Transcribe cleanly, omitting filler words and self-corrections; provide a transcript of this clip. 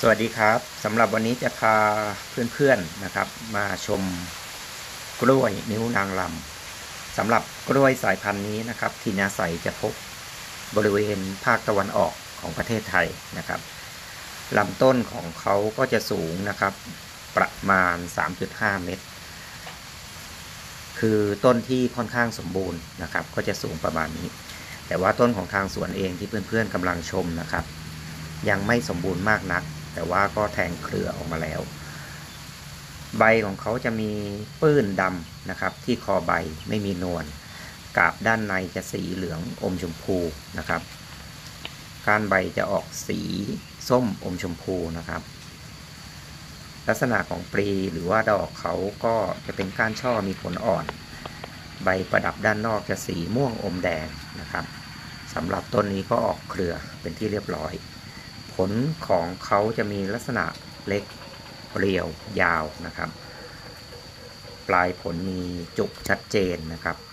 สวัสดีครับสำหรับวันนี้จะพาเพื่อนๆนะครับมาชมกล้วยนิ้วนางลำสำหรับกล้วยสายพันธุ์นี้นะครับที่อาศัยจะพบบริเวณภาคตะวันออกของประเทศไทยนะครับลำต้นของเขาก็จะสูงนะครับประมาณ 3.5 เมตรคือต้นที่ค่อนข้างสมบูรณ์นะครับก็จะสูงประมาณนี้แต่ว่าต้นของทางสวนเองที่เพื่อนๆกำลังชมนะครับยังไม่สมบูรณ์มากนักแต่ว่าก็แทงเครือออกมาแล้วใบของเขาจะมีปื้นดำนะครับที่คอใบไม่มีนวลกาบด้านในจะสีเหลืองอมชมพูนะครับก้านใบจะออกสีส้มอมชมพูนะครับลักษณะของปลีหรือว่าดอกเขาก็จะเป็นก้านช่อมีผลอ่อนใบประดับด้านนอกจะสีม่วงอมแดงนะครับสำหรับต้นนี้ก็ออกเครือเป็นที่เรียบร้อยผลของเขาจะมีลักษณะเล็กเรียวยาวนะครับปลายผลมีจุกชัดเจนนะครับ